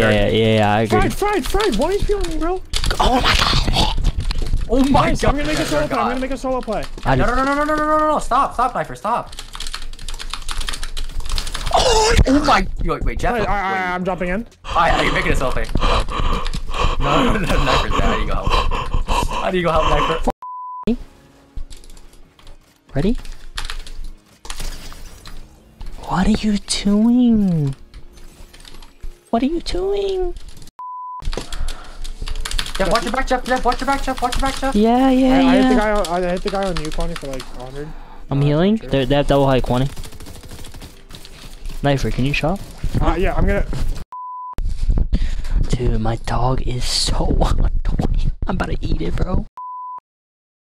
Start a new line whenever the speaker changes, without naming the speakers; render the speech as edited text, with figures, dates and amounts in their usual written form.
Yeah, I agree.
Fried, 1 HP on me, bro.
Oh my god.
Oh my
Nice,
god.
I'm gonna make a solo play. I'm gonna make a solo play.
No. Stop, Knifer, stop. Oh my. Wait, Jeff. Wait.
I'm jumping in.
You're making a solo play. No, Knifer's bad. How do you go help? How do you go help Knifer?
Ready? What are you doing? What are you doing?
Jeff, watch your back, Jeff. Watch your back, Jeff.
Yeah.
I hit the guy on you, Connie, for like 100.
I'm healing. They have double high 20. Knifer, can you shot?
Yeah, I'm gonna.
Dude, my dog is so annoying. I'm about to eat it, bro.